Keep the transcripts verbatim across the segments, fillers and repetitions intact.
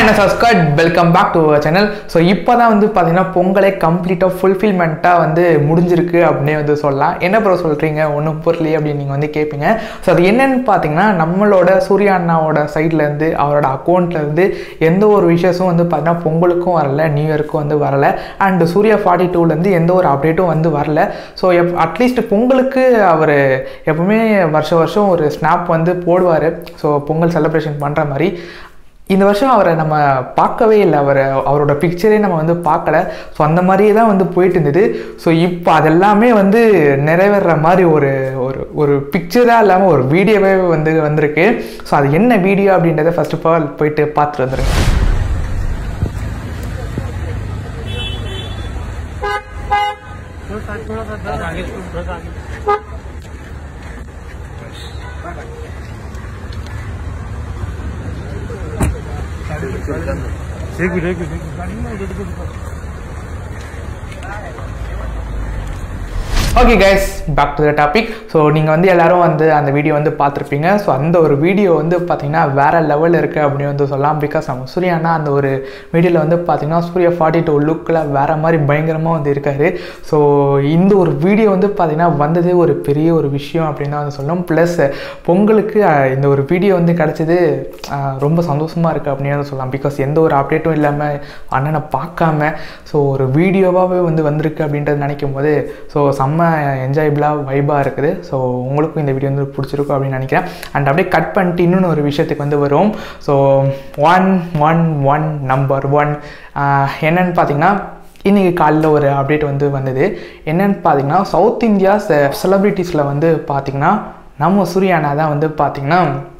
and subscribe. Welcome back to our channel. So இப்போதான் வந்து பாத்தீங்கன்னா பொங்கலை கம்ப்ளீட்டா ஃபுல்ஃபில்மெண்ட்டா வந்து முடிஞ்சிருக்கு அப்படினே வந்து சொல்லலாம். என்ன ப்ரோ சொல்றீங்க ஒண்ணும் புரியலையே அப்படி நீங்க வந்து கேப்பீங்க. சோ அது என்னன்னு பாத்தீங்கன்னா நம்மளோட சூர்யா அண்ணாவோட சைடுல இருந்து அவரோட அக்கவுண்ட்ல இருந்து எந்த ஒரு விஷயமும் வந்து பாத்தீங்கன்னா பொங்கலுக்கும் வரல, நியூ இயருக்கும் வந்து வரல, அண்ட் சூர்யா ஃபார்ட்டி டூ ல இருந்து எந்த ஒரு அப்டேட்டும் வந்து வரல. ஸோ எப் அட்லீஸ்ட் பொங்கலுக்கு அவர் எப்பவுமே வருஷம் வருஷம் ஒரு ஸ்னாப் வந்து போடுவார். ஸோ பொங்கல் செலிப்ரேஷன் பண்ணுற மாதிரி இந்த வருஷம் அவரை நம்ம பார்க்கவே இல்லை, அவர் அவரோட பிக்சரே நம்ம வந்து பார்க்கல. ஸோ அந்த மாதிரியே தான் வந்து போயிட்டு இருந்தது. ஸோ இப்போ அதெல்லாமே வந்து நிறைவேற மாதிரி ஒரு ஒரு ஒரு பிக்சராக இல்லாமல் ஒரு வீடியோவே வந்து வந்திருக்கு. ஸோ அது என்ன வீடியோ அப்படின்றத ஃபர்ஸ்ட் ஆஃப் ஆல் போயிட்டு பார்த்துட்டு வந்துருங்க. Take it, take it, take it. Okay guys, back to the topic. So நீங்கள் வந்து எல்லோரும் வந்து அந்த வீடியோ வந்து பார்த்துருப்பீங்க. ஸோ அந்த ஒரு வீடியோ வந்து பார்த்திங்கன்னா வேறு லெவலில் இருக்குது அப்படின்னு வந்து சொல்லலாம். பிகாஸ் நம்ம சூர்யானா அந்த ஒரு வீடியோவில் வந்து பார்த்திங்கன்னா சூர்யா ஃபார்ட்டி டூ லுக்கில் வேறு மாதிரி பயங்கரமாக வந்து இருக்கார். ஸோ இந்த ஒரு வீடியோ வந்து பார்த்திங்கன்னா வந்ததே ஒரு பெரிய ஒரு விஷயம் அப்படின்னு தான் வந்து சொல்லணும். ப்ளஸ் பொங்கலுக்கு இந்த ஒரு வீடியோ வந்து கிடச்சது ரொம்ப சந்தோஷமாக இருக்குது அப்படின்னு வந்து சொல்லலாம். பிகாஸ் எந்த ஒரு அப்டேட்டும் இல்லாமல் அண்ணனை பார்க்காம ஸோ ஒரு வீடியோவாகவே வந்து வந்திருக்கு அப்படின்றது நினைக்கும் போது ஸோ செம்ம என்ஜாயபிளாக வைபாக இருக்குது. ஸோ உங்களுக்கும் இந்த வீடியோ வந்து பிடிச்சிருக்கும் அப்படின்னு நினைக்கிறேன். அண்ட் அப்படியே கட் பண்ணிட்டு இன்னொன்று ஒரு விஷயத்துக்கு வந்து வரும். So one one one number one என்னன்னு பார்த்தீங்கன்னா இன்றைக்கி காலையில் ஒரு அப்டேட் வந்து வந்தது. என்னென்னு பார்த்தீங்கன்னா சவுத் இந்தியா செலிப்ரிட்டிஸில் வந்து பார்த்திங்கன்னா நம்ம சூர்யானா தான் வந்து பார்த்திங்கன்னா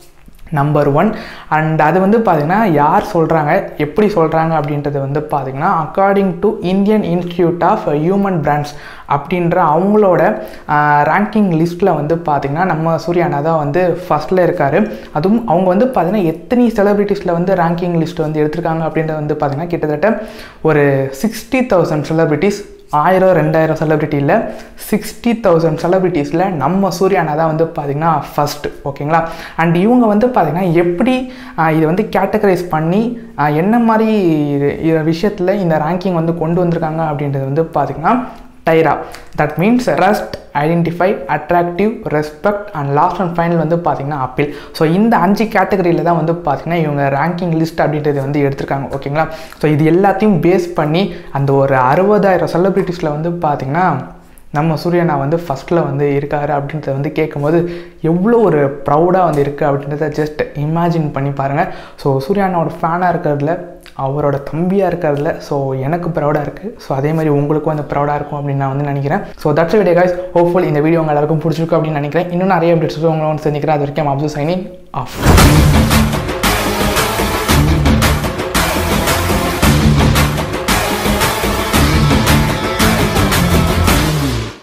நம்பர் ஒன். அண்ட் அது வந்து பார்த்திங்கன்னா யார் சொல்கிறாங்க, எப்படி சொல்கிறாங்க அப்படின்றது வந்து பார்த்திங்கன்னா according to Indian Institute of Human Brands அப்படின்ற அவங்களோட ரேங்கிங் லிஸ்ட்டில் வந்து பார்த்திங்கன்னா நம்ம சூர்யானா தான் வந்து ஃபஸ்ட்டில் இருக்கார். அதுவும் அவங்க வந்து பார்த்திங்கன்னா எத்தனை செலிப்ரிட்டிஸில் வந்து ரேங்கிங் லிஸ்ட் வந்து எடுத்திருக்காங்க அப்படின்றது வந்து பார்த்திங்கன்னா கிட்டத்தட்ட ஒரு சிக்ஸ்டி தௌசண்ட் செலிப்ரிட்டிஸ், ஆயிரம் ரெண்டாயிரம் செலிப்ரிட்டி இல்லை, சிக்ஸ்டி தௌசண்ட் செலிப்ரிட்டிஸில் நம்ம சூர்யானா தான் வந்து பார்த்திங்கன்னா ஃபஸ்ட்டு. ஓகேங்களா? அண்ட் இவங்க வந்து பார்த்திங்கன்னா எப்படி இதை வந்து கேட்டகரைஸ் பண்ணி என்ன மாதிரி விஷயத்தில் இந்த ரேங்கிங் வந்து கொண்டு வந்திருக்காங்க அப்படின்றது வந்து பார்த்திங்கன்னா டைரா, that means rest, identify, attractive, respect and last and final வந்து பார்த்திங்கன்னா அப்பீல். ஸோ இந்த அஞ்சு கேட்டகரியில் தான் வந்து பார்த்திங்கன்னா இவங்க ரேங்கிங் லிஸ்ட் அப்படின்றது வந்து எடுத்திருக்காங்க. ஓகேங்களா? ஸோ இது எல்லாத்தையும் பேஸ் பண்ணி அந்த ஒரு அறுபதாயிரம் செலிப்ரிட்டிஸில் வந்து பார்த்திங்கன்னா நம்ம சூர்யானா வந்து ஃபஸ்ட்டில் வந்து இருக்கார் அப்படின்றத வந்து கேட்கும்போது எவ்வளோ ஒரு ப்ரௌடாக வந்து இருக்குது அப்படின்றத ஜஸ்ட் இமேஜின் பண்ணி பாருங்கள். ஸோ சூர்யானாவோட ஃபேனாக இருக்கிறதுல, அவரோட தம்பியாக இருக்கிறதுல ஸோ எனக்கு ப்ரௌடாக இருக்குது. ஸோ அதே மாதிரி உங்களுக்கும் வந்து ப்ரௌடாக இருக்கும் அப்படின்னு நான் வந்து நினைக்கிறேன். So that's video guys. Hopeful இந்த வீடியோ உங்கள் எல்லாருக்கும் பிடிச்சிருக்கும் அப்படின்னு நினைக்கிறேன். இன்னும் நிறைய அப்டேட்ஸ் உங்களை வந்து செஞ்சுக்கிறேன். அது வரைக்கும் அப்சர்வ் சைனிங் ஆஃப்.